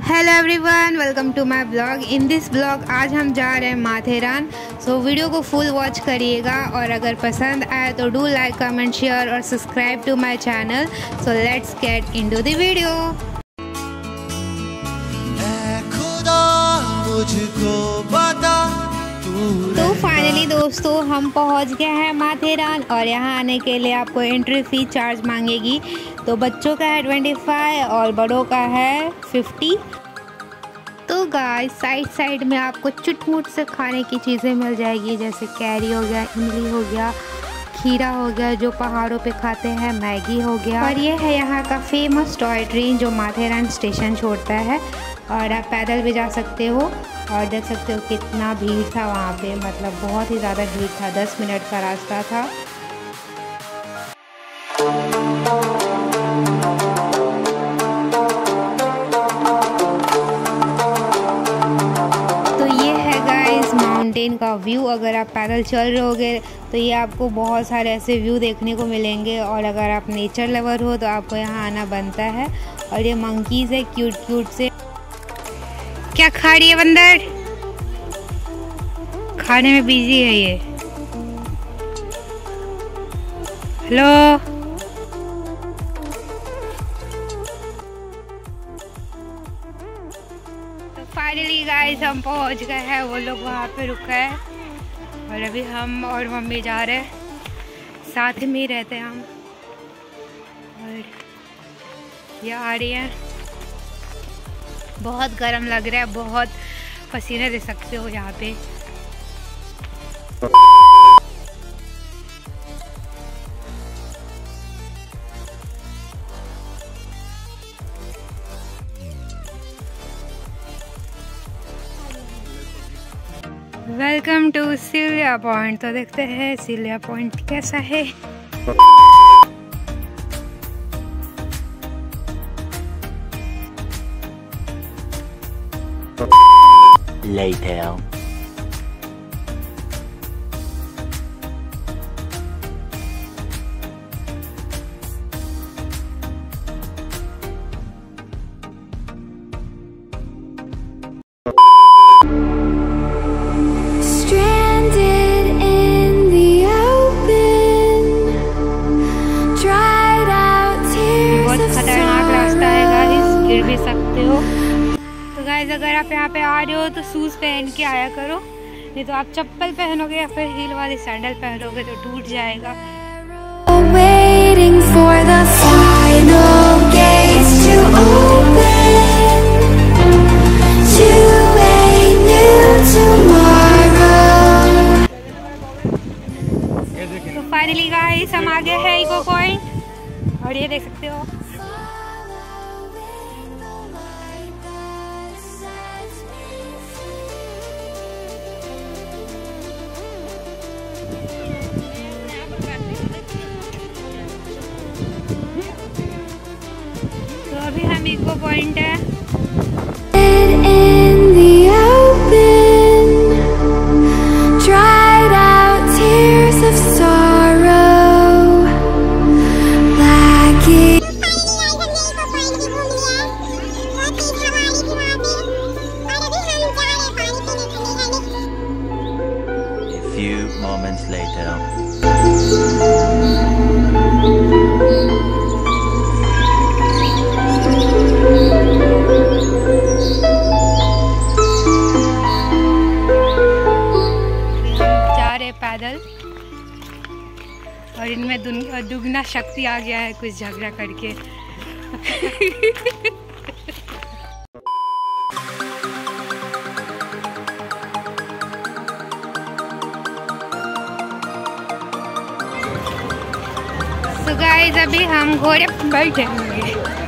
Hello everyone, welcome to my blog. In this blog आज हम जा रहे हैं माथेरान। सो वीडियो को फुल वॉच करिएगा और अगर पसंद आए तो डू लाइक, कमेंट, शेयर और subscribe to my channel. So let's get into the video. तो फाइनली दोस्तों हम पहुंच गए हैं माथेरान और यहाँ आने के लिए आपको एंट्री फी चार्ज मांगेगी। तो बच्चों का है 25 और बड़ों का है 50। तो गाइस साइड में आपको चुटमुट से खाने की चीज़ें मिल जाएगी, जैसे कैरी हो गया, इमली हो गया, खीरा हो गया जो पहाड़ों पे खाते हैं, मैगी हो गया। और ये है यहाँ का फेमस टॉय ट्रेन जो माथेरान स्टेशन छोड़ता है। और आप पैदल भी जा सकते हो और देख सकते हो कितना भीड़ था वहाँ पे, मतलब बहुत ही ज़्यादा भीड़ था। 10 मिनट का रास्ता था। तो ये है गाइस माउंटेन का व्यू। अगर आप पैदल चल रहे होगे तो ये आपको बहुत सारे ऐसे व्यू देखने को मिलेंगे। और अगर आप नेचर लवर हो तो आपको यहाँ आना बनता है। और ये मंकीज़ है क्यूट से। क्या खा रही है बंदर? खाने में बिजी है ये। हेलो, तो फाइनली गाइस हम पहुंच गए हैं। वो लोग वहाँ पे रुका है और अभी हम और मम्मी जा रहे हैं, साथ में ही रहते हैं हम। और ये आ रही है। बहुत गर्म लग रहा है, बहुत पसीने दे सकते हो यहाँ पे। Welcome to Celia Point. तो देखते हैं सिलिया पॉइंट कैसा है। Later. गिर भी सकते हो। तो गाइस अगर आप यहाँ पे आ रहे हो तो शूज़ पहन के आया करो, नहीं तो आप चप्पल पहनोगे या फिर हील वाली सैंडल पहनोगे तो टूट जाएगा। तो फाइनली गाइस हम आ गए हैं इको पॉइंट और ये देख सकते हो। तो अभी हम इको पॉइंट है। Few moments later. जा रहे पैदल और इनमें दुगना शक्ति आ गया है कुछ झगड़ा करके। तो गाइस अभी हम घोड़े पर बैठेंगे।